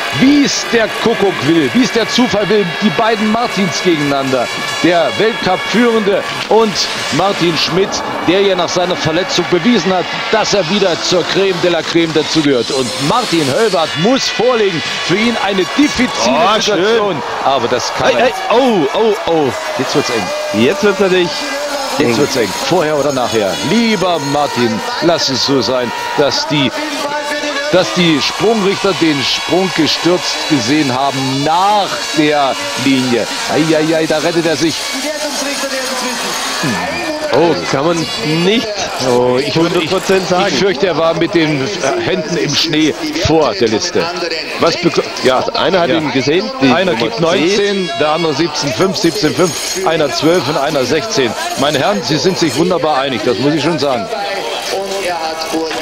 wie es der Kuckuck will, wie es der Zufall will, die beiden Martins gegeneinander. Der Weltcup-Führende und Martin Schmidt, der ja nach seiner Verletzung bewiesen hat, dass er wieder zur Creme de la Creme dazugehört. Und Martin Höllwarth muss vorlegen. Für ihn eine diffizile Situation. Schön. Aber das kann er. Oh. Jetzt wird's eng. Jetzt wird's natürlich Jetzt wird's eng. Vorher oder nachher. Lieber Martin, lass es so sein, dass die Sprungrichter den Sprung gestürzt gesehen haben nach der Linie. Eieiei, da rettet er sich. Oh, kann man nicht Ich 100% sagen. Ich fürchte, er war mit den Händen im Schnee vor der Liste. Ja, einer hat ihn gesehen. Einer gibt 19, der andere 17,5, 17,5, einer 12 und einer 16. Meine Herren, Sie sind sich wunderbar einig, das muss ich schon sagen. Und er hat